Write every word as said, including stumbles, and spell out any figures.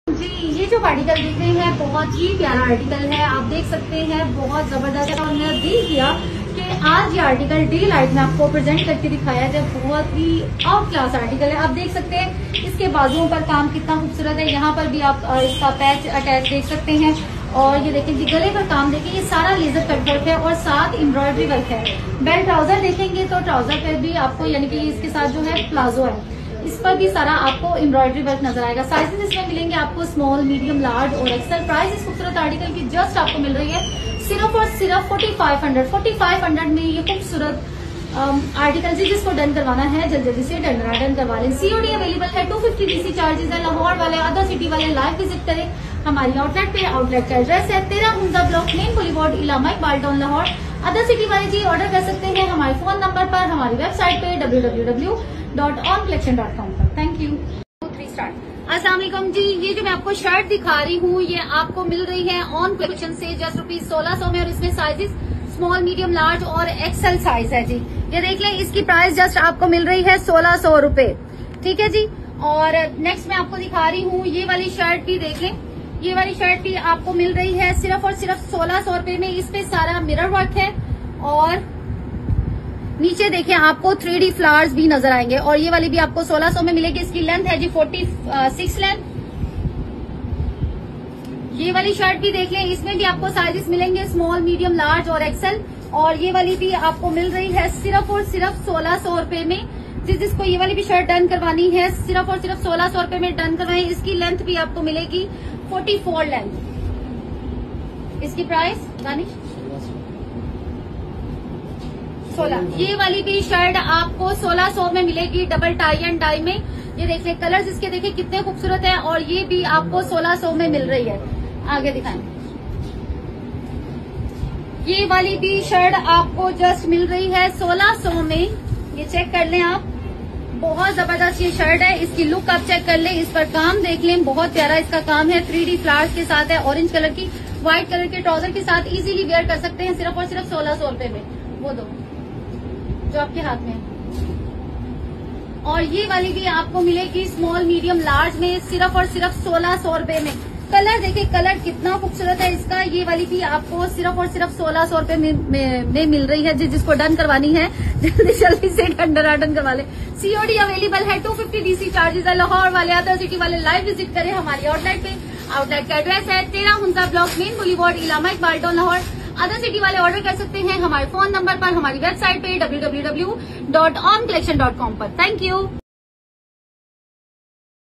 जी, ये जो आर्टिकल देख रहे हैं बहुत ही प्यारा आर्टिकल है। आप देख सकते हैं बहुत जबरदस्त है। और मैंने दिल किया कि आज ये आर्टिकल डे लाइट में आपको प्रेजेंट करके दिखाया जाए। बहुत ही आउट क्लास आर्टिकल है। आप देख सकते हैं इसके बाजुओं पर काम कितना खूबसूरत है। यहाँ पर भी आप इसका पैच अटैच देख सकते हैं। और ये देखें जी, गले पर काम देखें, ये सारा लेजर कट वर्क है और साथ एम्ब्रॉयडरी वर्क है। बेल्ट ट्राउजर देखेंगे तो ट्राउजर पर भी आपको यानी कि इसके साथ जो है प्लाजो है, इस पर भी सारा आपको एम्ब्रॉयडरी वर्क नजर आएगा। साइजेस इसमें मिलेंगे आपको स्मॉल, मीडियम, लार्ज और एक्सेल। प्राइस इस खूबसूरत आर्टिकल की जस्ट आपको मिल रही है सिर्फ और सिर्फ forty five hundred forty five hundred में ये खूबसूरत आर्टिकल जी, जिसको डन करवाना है जल्दी जल्दी से डन डन करवा लें। सीओडी अवेलेबल है, टू फिफ्टी डीसी चार्जेस है। लाहौर वाले, अदर सिटी वाले लाइव विजिट करें हमारी आउटलेट पे। आउटलेट का एड्रेस है तेरह Hunza block, main boulevard, Allama Iqbal town, Lahore. Other city वाले जी ऑर्डर कर सकते हैं हमारे फोन नंबर पर, हमारी वेबसाइट पे W W W dot on collection dot com पर। Thank you. Three start. अस्सलाम वालेकुम जी, ये जो मैं आपको शर्ट दिखा रही हूँ ये आपको मिल रही है ऑन कलेक्शन से जस्ट रुपीज सोलह सौ में। और इसमें साइजेस स्मॉल, मीडियम, लार्ज और एक्सेल साइज है जी। ये देख लें, इसकी प्राइस जस्ट आपको मिल रही है सोलह सौ रूपये। ठीक है जी। और नेक्स्ट मैं आपको दिखा रही हूँ ये वाली शर्ट भी देख लें। ये वाली शर्ट भी आपको मिल रही है सिर्फ और सिर्फ सोलह सौ रूपये में। इस पे सारा मिरर वर्क है और नीचे देखें आपको थ्री डी फ्लावर्स भी नजर आएंगे। और ये वाली भी आपको सोलह सौ में मिलेगी। इसकी लेंथ है जी फोर्टी सिक्स लेंथ। ये वाली शर्ट भी देख लें, इसमें भी आपको साइजेस मिलेंगे स्मॉल, मीडियम, लार्ज और एक्सेल। और ये वाली भी आपको मिल रही है सिर्फ और सिर्फ सोलह सौ रूपये में। जिस जिसको ये वाली भी शर्ट डन करवानी है सिर्फ और सिर्फ सोलह सौ रूपये में डन करवाएं। इसकी लेंथ भी आपको मिलेगी फोर्टी फोर लेंथ। इसकी प्राइस दानिश सोलह। ये वाली भी शर्ट आपको सोलह सौ में मिलेगी डबल टाई एंड डाई में। ये देखिए कलर्स इसके देखिए कितने खूबसूरत है। और ये भी आपको सोलह सौ में मिल रही है। आगे दिखाएं। ये वाली भी शर्ट आपको जस्ट मिल रही है सोलह सौ में। ये चेक कर लें आप, बहुत जबरदस्त ये शर्ट है। इसकी लुक आप चेक कर लें, इस पर काम देख लें, बहुत प्यारा इसका काम है। थ्री डी फ्लावर्स के साथ है, ऑरेंज कलर की, व्हाइट कलर के ट्राउजर के साथ इजीली वेयर कर सकते हैं सिर्फ और सिर्फ सोलह सौ रूपये में। वो दो जो आपके हाथ में है। और ये वाली भी आपको मिलेगी स्मॉल, मीडियम, लार्ज में सिर्फ और सिर्फ सोलह सौ रूपये में। कलर देखिए, कलर कितना खूबसूरत है इसका। ये वाली भी आपको सिर्फ और सिर्फ सोलह सौ रूपये में, में, में मिल रही है। जिस जिसको डन करवानी है जल्दी जल्दी से डन डन करवा ले। सीओडी अवेलेबल है, टू फिफ्टी डीसी चार्जेस है। लाहौर वाले, अदर सिटी वाले लाइव विजिट करें हमारी आउटलेट पे। आउटलेट का एड्रेस है तेरह Hunza block, main boulevard, Allama Iqbal town, Lahore. Other city वाले ऑर्डर कर सकते हैं हमारे फोन नंबर पर, हमारी वेबसाइट पे W W W dot on collection dot com पर। Thank you.